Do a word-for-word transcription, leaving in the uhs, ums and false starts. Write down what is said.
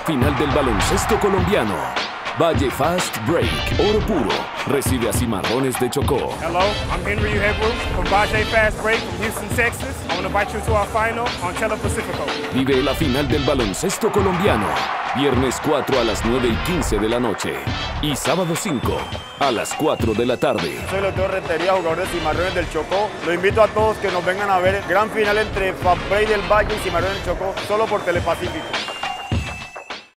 final del baloncesto colombiano. Valle Fast Break, oro puro, recibe a Cimarrones de Chocó. Hello, I'm Henry Hebrew from Valle Fast Break from Houston, Texas. I want to invite you to our final on Telepacifico. Vive la final del baloncesto colombiano. Viernes cuatro a las nueve y quince de la noche. Y sábado cinco a las cuatro de la tarde. Soy Leo Rentería, jugador de Cimarrones del Chocó. Lo invito a todos que nos vengan a ver el gran final entre Fast Break del Valle y Cimarrones del Chocó, solo por Telepacífico.